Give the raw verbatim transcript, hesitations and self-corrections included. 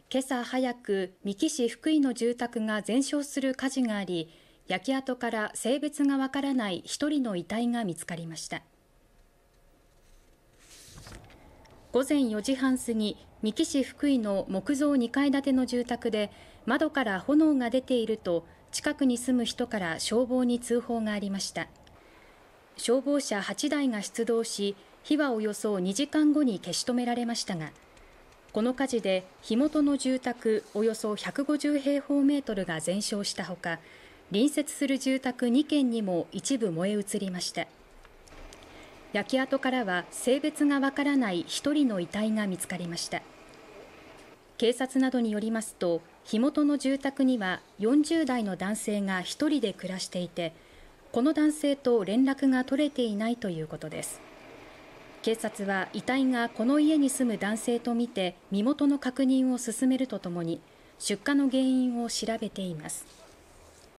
今朝早く三木市福井の住宅が全焼する火事があり、焼け跡から性別がわからない一人の遺体が見つかりました。午前よじはん過ぎ、三木市福井の木造にかい建ての住宅で窓から炎が出ていると近くに住む人から消防に通報がありました。消防車はちだいが出動し、火はおよそにじかんごに消し止められましたが、この火事で火元の住宅およそひゃくごじゅうへいほうメートルが全焼したほか、隣接する住宅にけんにも一部燃え移りました。焼け跡からは性別がわからない一人の遺体が見つかりました。警察などによりますと、火元の住宅にはよんじゅうだいの男性が一人で暮らしていて、この男性と連絡が取れていないということです。警察は遺体がこの家に住む男性とみて身元の確認を進めるとともに出火の原因を調べています。